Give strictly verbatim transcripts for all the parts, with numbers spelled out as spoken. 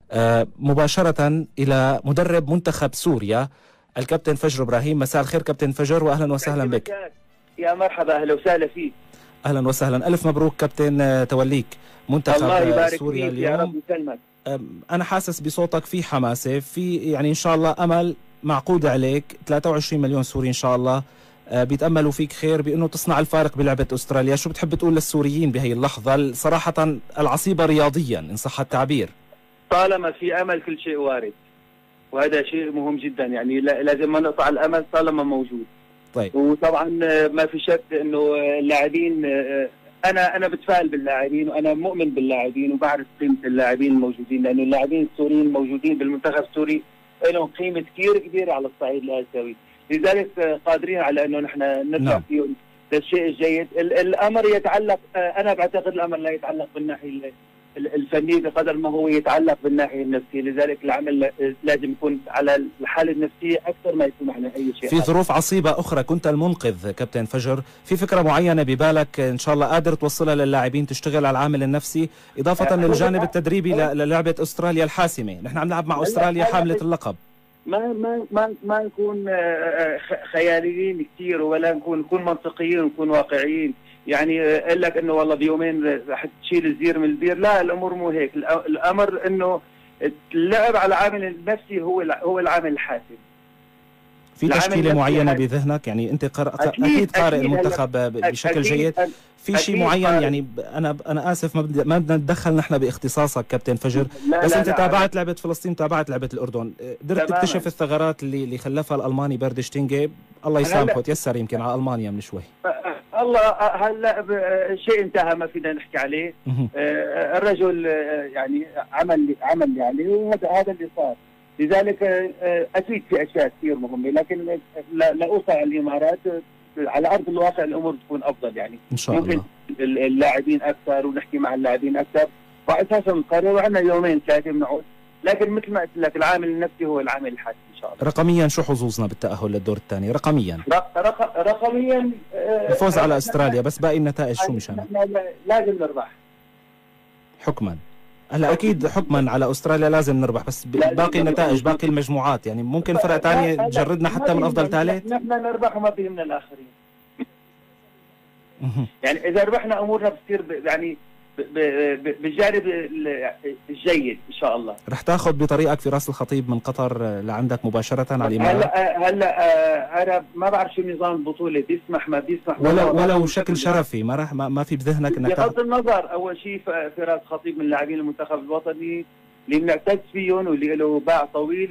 مباشرة إلى مدرب منتخب سوريا الكابتن فجر إبراهيم. مساء الخير كابتن فجر وأهلا وسهلا بك. يا مرحبا، أهلا وسهلا فيك. أهلا وسهلا، ألف مبروك كابتن توليك منتخب الله يبارك سوريا فيك اليوم. يا رب يسلمك. أنا حاسس بصوتك في حماسة، في يعني إن شاء الله أمل معقود عليك. ثلاثة وعشرين مليون سوري إن شاء الله بيتأملوا فيك خير بأنه تصنع الفارق بلعبة أستراليا. شو بتحب تقول للسوريين بهي اللحظة صراحة العصيبة رياضيا إن صح التعبير؟ طالما في أمل كل شيء وارد، وهذا شيء مهم جدا، يعني لازم ما نقطع الأمل طالما موجود. طيب. وطبعا ما في شك انه اللاعبين، انا انا بتفائل باللاعبين وانا مؤمن باللاعبين وبعرف قيمه اللاعبين الموجودين، لانه اللاعبين السوريين الموجودين بالمنتخب السوري لهم قيمه كثير كبيره على الصعيد الاسيوي، لذلك قادرين على انه نحن نرجع نعم. فيهم للشيء الجيد. الامر يتعلق، انا بعتقد الامر لا يتعلق بالناحيه الفني بقدر ما هو يتعلق بالناحيه النفسيه، لذلك العمل لازم يكون على الحاله النفسيه اكثر ما يكون على اي شيء. في ظروف عصيبه اخرى كنت المنقذ كابتن فجر، في فكره معينه ببالك ان شاء الله قادر توصلها للاعبين تشتغل على العامل النفسي اضافه للجانب التدريبي للعبه استراليا الحاسمه؟ نحن عم نلعب مع استراليا حامله اللقب. ما ما ما ما نكون خياليين كثير ولا نكون نكون منطقيين ونكون واقعيين. يعني قال لك انه والله بيومين رح تشيل الزير من البير، لا الامور مو هيك. الامر انه اللعب على العامل النفسي هو هو العامل الحاسم. في تشكيله معينه بذهنك؟ يعني انت قر... أكيد اكيد قارئ أكيد المنتخب بشكل أكيد جيد. في شيء معين قارئ. يعني انا انا اسف ما بدنا ما بدنا نتدخل نحن باختصاصك كابتن فجر، لا بس لا انت لا تابعت لعبه فلسطين، تابعت لعبه الاردن، قدرت تكتشف الثغرات اللي اللي خلفها الالماني بردشتينجي، الله يسامحه تيسر يمكن على المانيا من شوي. الله هلا شيء انتهى ما فينا نحكي عليه. الرجل يعني عمل عمل يعني وهذا هذا اللي صار، لذلك اكيد في اشياء كثير مهمه، لكن لا اوقع الامارات على ارض الواقع الامور تكون افضل. يعني ان شاء ممكن الله اللاعبين اكثر ونحكي مع اللاعبين اكثر واساسا نقرر، وعندنا يومين ثلاثه بنقعد، لكن مثل ما قلت لك العامل النفسي هو العامل الحاسم ان شاء الله. رقميا شو حظوظنا بالتاهل للدور الثاني رقميا؟ رق رقميا الفوز على استراليا، بس باقي النتائج شو مشان؟ لازم نربح حكما. هلا اكيد حكما على استراليا لازم نربح، بس باقي النتائج باقي المجموعات يعني ممكن فرق ثانيه تجردنا حتى من افضل ثالث. نحن نربح وما بيهمنا الاخرين. يعني اذا ربحنا امورنا بتصير يعني بالجانب الجيد ان شاء الله. رح تاخذ بطريقك في راس الخطيب من قطر لعندك مباشره على الامارات؟ هلا هلا انا ما بعرف شو نظام البطوله، بيسمح ما بيسمح ولو ولو شكل شرفي، ما راح ما, ما في بذهنك انك بغض النظر. اول شيء في راس خطيب من لاعبين المنتخب الوطني اللي بنعتز فيهم واللي له باع طويل،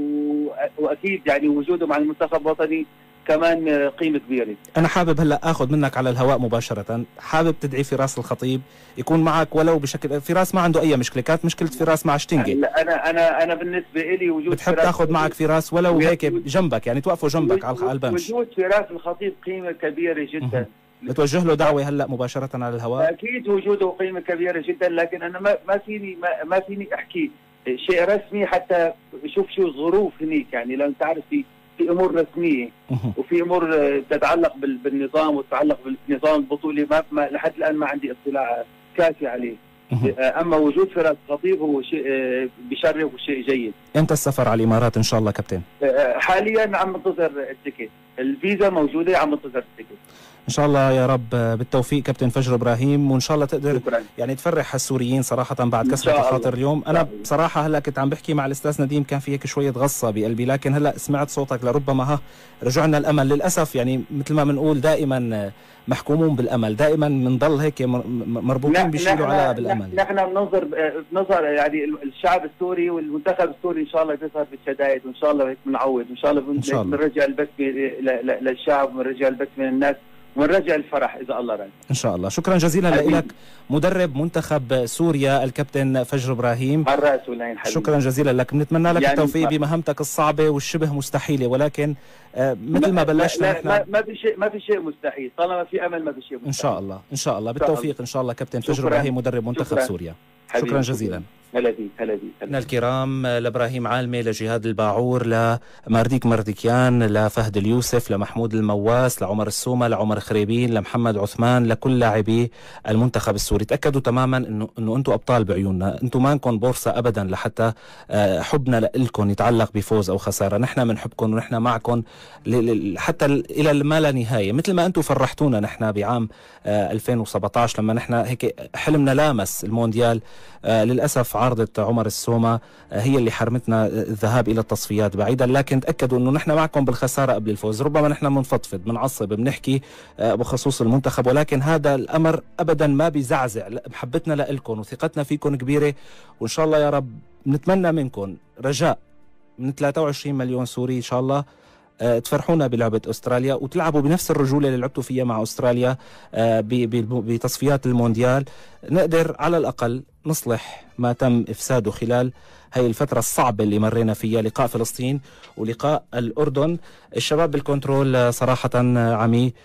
واكيد يعني وجوده مع المنتخب الوطني كمان قيمة كبيرة. أنا حابب هلا آخذ منك على الهواء مباشرة، حابب تدعي فراس الخطيب يكون معك ولو بشكل، فراس ما عنده أي مشكلة، كانت مشكلة فراس مع شتنجي. أنا أنا أنا بالنسبة لي وجود بتحب تاخذ معك فراس ولو هيك جنبك، يعني توقفوا جنبك على البنش. وجود فراس الخطيب قيمة كبيرة جدا. بتوجه له دعوة هلا مباشرة على الهواء؟ أكيد وجوده قيمة كبيرة جدا، لكن أنا ما ما فيني ما, ما فيني أحكي شيء رسمي حتى شوف شو الظروف هنيك، يعني لأن تعرف في في امور رسميه وفي امور تتعلق بالنظام وتتعلق بالنظام البطولي ما, ما لحد الان ما عندي اطلاع كافي عليه. اما وجود فراس خطيب هو شيء بشرف وشيء جيد. امتى السفر على الامارات ان شاء الله كابتن؟ حاليا عم ننتظر التيكت، الفيزا موجوده عم ننتظر التيكت. ان شاء الله يا رب بالتوفيق كابتن فجر ابراهيم، وان شاء الله تقدر شكرا. يعني تفرح السوريين صراحه بعد كسره الخاطر اليوم. انا بصراحه هلا كنت عم بحكي مع الاستاذ نديم كان في هيك شويه غصه بقلبي، لكن هلا سمعت صوتك لربما ها رجعنا الامل. للاسف يعني مثل ما بنقول دائما محكومون بالامل، دائما بنضل هيك مربوطين بشيء على بالامل. نحن بننظر بنظر يعني الشعب السوري والمنتخب السوري ان شاء الله بيظهر بالشدائد، وان شاء الله هيك بنعوض، وان شاء الله بنرجع البسمه للشعب ونرجع البسمه للناس ونرجع الفرح اذا الله راد. ان شاء الله. شكرا جزيلا لك مدرب منتخب سوريا الكابتن فجر ابراهيم. الراس والعين حبيبي. شكرا جزيلا لك، بنتمنى لك يعني التوفيق بمهمتك الصعبه والشبه مستحيله، ولكن آه مثل ما بلشنا نحن ما, ما في شيء ما في شيء مستحيل، طالما في امل ما في شيء مستحيل. ان شاء الله ان شاء الله بالتوفيق ان شاء الله كابتن فجر ابراهيم مدرب منتخب شكرا. سوريا. شكرا جزيلا. هلا بيك هلا بيك. من الكرام لابراهيم عالمي، لجهاد الباعور، لمارديك مردكيان، لفهد اليوسف، لمحمود المواس، لعمر السومة، لعمر خريبين، لمحمد عثمان، لكل لاعبي المنتخب السوري. تأكدوا تماما انه انه انتم ابطال بعيوننا، انتم ما نكون بورصة ابدا لحتى حبنا لكم يتعلق بفوز او خسارة. نحن بنحبكم ونحن معكم حتى الى ما لا نهاية، مثل ما انتم فرحتونا نحن بعام ألفين وسبعة عشر لما نحن هيك حلمنا لامس المونديال. للأسف عارضة عمر السومة هي اللي حرمتنا الذهاب إلى التصفيات بعيدا، لكن تأكدوا أنه نحن معكم بالخسارة قبل الفوز. ربما نحن منفضفض بنعصب بنحكي بخصوص المنتخب، ولكن هذا الأمر أبدا ما بيزعزع محبتنا لكم وثقتنا فيكم كبيرة. وإن شاء الله يا رب نتمنى منكم رجاء من ثلاثة وعشرين مليون سوري إن شاء الله تفرحونا بلعبة أستراليا وتلعبوا بنفس الرجولة اللي لعبتوا فيها مع أستراليا بتصفيات المونديال. نقدر على الأقل نصلح ما تم إفساده خلال هاي الفترة الصعبة اللي مرينا فيها، لقاء فلسطين ولقاء الأردن. الشباب بالكنترول صراحة عمي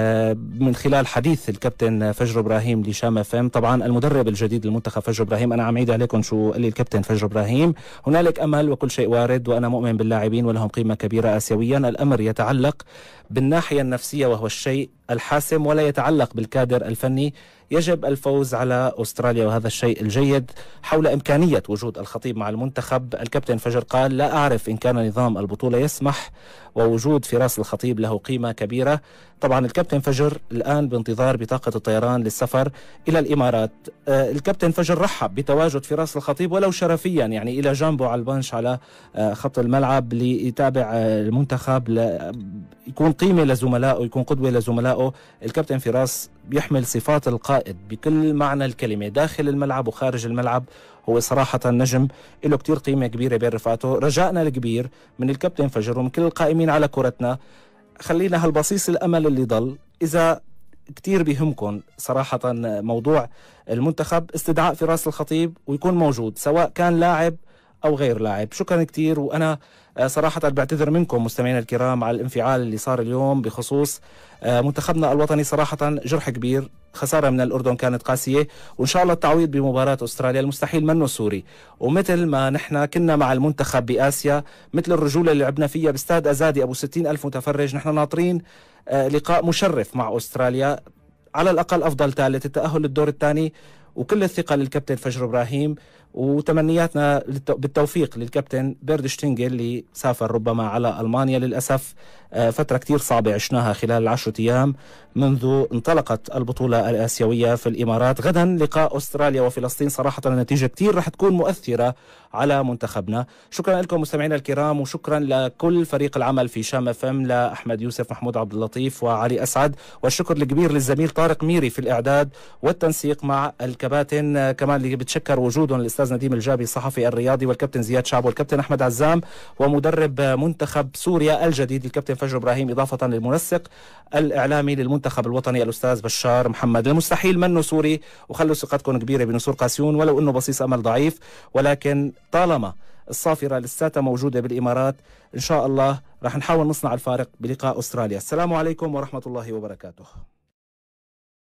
من خلال حديث الكابتن فجر إبراهيم لشام اف ام، طبعا المدرب الجديد للمنتخب فجر إبراهيم، أنا عم عيد عليكم شو قال لي الكابتن فجر إبراهيم: هنالك أمل وكل شيء وارد، وأنا مؤمن باللاعبين ولهم قيمة كبيرة آسيويا. الأمر يتعلق بالناحية النفسية وهو الشيء الحاسم، ولا يتعلق بالكادر الفني. يجب الفوز على أستراليا وهذا الشيء الجيد. حول إمكانية وجود الخطيب مع المنتخب، الكابتن فجر قال: لا أعرف إن كان نظام البطولة يسمح ووجود فراس الخطيب له قيمة كبيرة. طبعا الكابتن فجر الآن بانتظار بطاقة الطيران للسفر إلى الإمارات. آه الكابتن فجر رحب بتواجد فراس الخطيب ولو شرفيا، يعني إلى جانبه على البنش على آه خط الملعب ليتابع آه المنتخب، يكون قيمة لزملائه، يكون قدوة لزملائه. الكابتن فراس بيحمل صفات القائد بكل معنى الكلمة داخل الملعب وخارج الملعب. هو صراحة نجم له كتير قيمة كبيرة بين رفقاته. رجائنا الكبير من الكابتن فجر ومن كل القائمين على كرتنا، خلينا هالبصيص الأمل اللي ضل. إذا كتير بيهمكم صراحة موضوع المنتخب، استدعاء فراس الخطيب ويكون موجود سواء كان لاعب أو غير لاعب. شكرا كتير. وأنا صراحة بعتذر منكم مستمعينا الكرام على الانفعال اللي صار اليوم بخصوص منتخبنا الوطني. صراحة جرح كبير، خسارة من الأردن كانت قاسية، وإن شاء الله التعويض بمباراة أستراليا. المستحيل منه سوري، ومثل ما نحن كنا مع المنتخب بآسيا، مثل الرجولة اللي لعبنا فيها باستاد أزادي أبو ستين ألف متفرج، نحن ناطرين لقاء مشرف مع أستراليا، على الأقل أفضل ثالث، التأهل للدور الثاني. وكل الثقة للكابتن فجر إبراهيم، وتمنياتنا بالتوفيق للكابتن بيرد شتينجل اللي سافر ربما على ألمانيا. للأسف فترة كتير صعبة عشناها خلال العشرة أيام منذ انطلقت البطولة الآسيوية في الإمارات. غدا لقاء أستراليا وفلسطين، صراحة النتيجة كتير رح تكون مؤثرة على منتخبنا. شكرا لكم مستمعينا الكرام، وشكرا لكل فريق العمل في شام اف ام، لأحمد يوسف، محمود عبد اللطيف، وعلي أسعد. والشكر الكبير للزميل طارق ميري في الإعداد والتنسيق مع الكباتن، كمان اللي بتشكر وجودهم الأستاذ نديم الجابي الصحفي الرياضي، والكابتن زياد شعب، والكابتن أحمد عزام، ومدرب منتخب سوريا الجديد الكابتن فجر إبراهيم، إضافة للمنسق الإعلامي للمنتخب الوطني الأستاذ بشار محمد. المستحيل منه سوري، وخلوا ثقتكم كبيرة بنسور قاسيون ولو أنه بصيص أمل ضعيف، ولكن طالما الصافرة لساتها موجودة بالإمارات إن شاء الله رح نحاول نصنع الفارق بلقاء أستراليا. السلام عليكم ورحمة الله وبركاته.